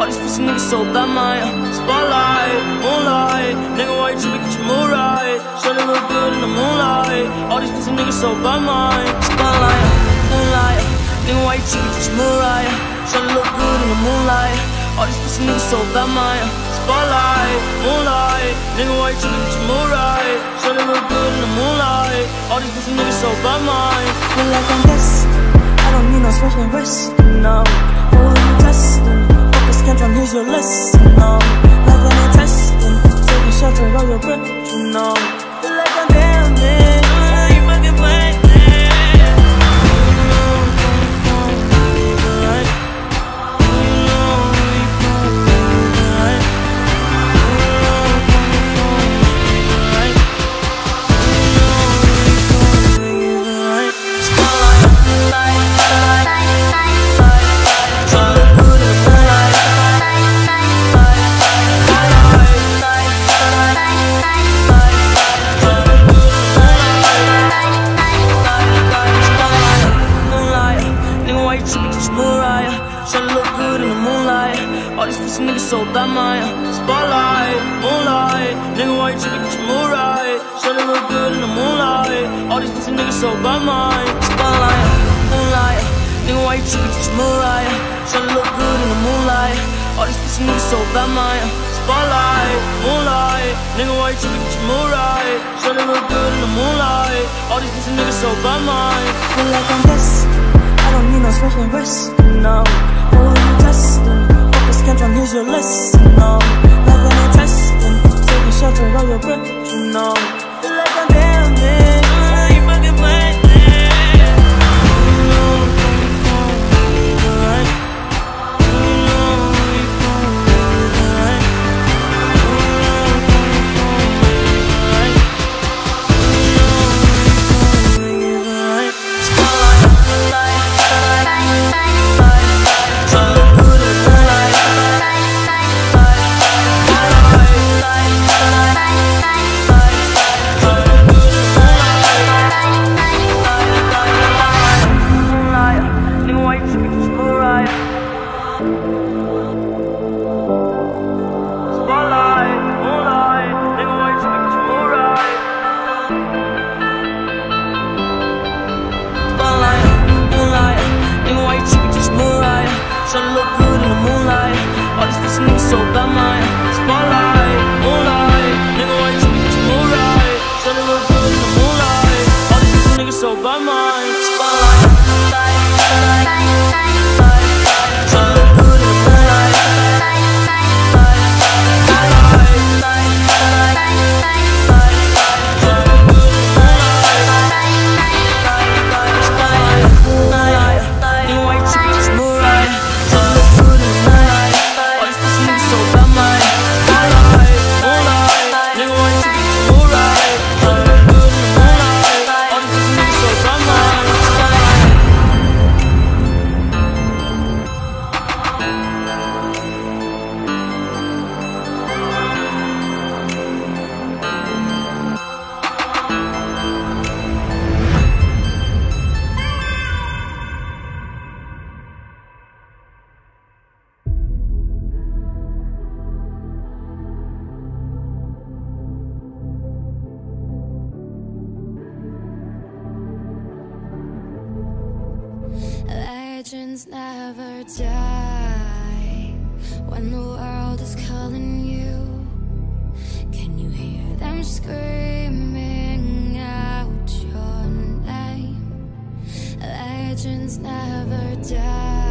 All these pussy niggas so bad, my spotlight, moonlight. Nigga, why you tripping? Get your mood right. Shawty look good in the moonlight. All these pussy niggas so bad, my spotlight, moonlight. Nigga, why you tripping? Get your mood right. Shawty look good in the moonlight. All these pussy niggas so bad, my spotlight, moonlight. Nigga, why you tripping? Get your mood right. Shawty look good in the moonlight. All these pussy niggas so bad, my feel like I'm destined. I don't need no special rest, no. Who are you testing? Focus, can't run, here's your lesson, no. Loving and testing, taking shots with all your breath, you know. Feel like I'm damaged, you fucking playing. So bad, my spotlight, moonlight. Nigga, why you tripping? Get your mood right. Shawty look good in the moonlight. All these pussy niggas so bad, my spotlight, moonlight. Nigga, why you tripping? Get your mood right. Shawty look good in the moonlight. All these pussy niggas so bad, my spotlight, moonlight. Nigga, why you tripping? Get your mood right. Shawty look good in the moonlight. All these pussy niggas so bad, my feel like I'm destined. I don't need no special rest, no. Who are you testing? Can't run, here's your lesson, no. Loving and testing, taking shots with all your breath, you know. Feel like I'm damaged, you fucking playing. So bad, my spotlight, moonlight. Nigga, why you tripping? Get your mood right. Shawty look good in the moonlight. All these pussy niggas so bad, my spotlight, shawty look good in the moonlight. Legends never die when the world is calling you. Can you hear them screaming out your name? Legends never die.